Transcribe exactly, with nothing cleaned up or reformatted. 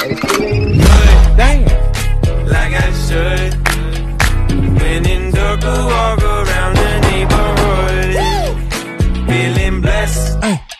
And it's feeling Good, damn. like I should. When in dark, I walk around the neighborhood, feeling blessed.